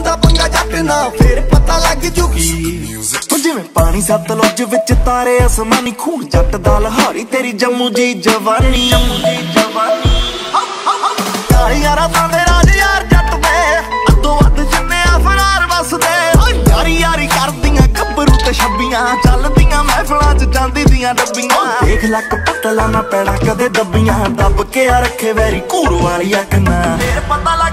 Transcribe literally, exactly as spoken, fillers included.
ਲੈਂਦਾ ਪੰਗਾ ਜੱਟ ਨਾ ਫੇਰ ਪਤਾ ਲੱਗ ਜੂਗੀ। ਜਿਵੇਂ ਪਾਣੀ ਸਤਲੁਜ ਵਿੱਚ ਤਾਰੇ ਅਸਮਾਨੀ ਖੂਨ ਜੱਟ ਦਾ ਲਹਾਰੀ ਤੇਰੀ ਜੰਮੂ ਦੀ ਜਵਾਨੀ। ਯਾਰਾਂ ਤਾਂ ਦੇ ਰਾਜ ਯਾਰ ਜੱਟ ਦੇ ਅੱਧੋ ਅੱਧ ਜਿੰਨੇ ਆ ਫਰਾਰ ਵਸਦੇ। ਯਾਰੀ ਯਾਰੀ ਕਰਦੀਆਂ ਗੱਭਰੂ ਤੇ ਛੱਬੀਆਂ ਚੱਲਦੀਆਂ ਮਹਿਫਲਾਂ ਚ ਚਾਂਦੀ ਦੀਆਂ ਡੱਬੀਆਂ। ਦੇਖ ਲੱਕ ਪਤਲਾ ਨਾ ਪੈਣਾ ਕਦੇ ਦੱਬੀਆਂ ਦੱਬ ਕੇ ਆ ਰੱਖੇ ਵੈਰੀ ਘੂਰ ਵਾਲੀ ਅੱਖ ਨਾ ਫੇਰ ਪਤਾ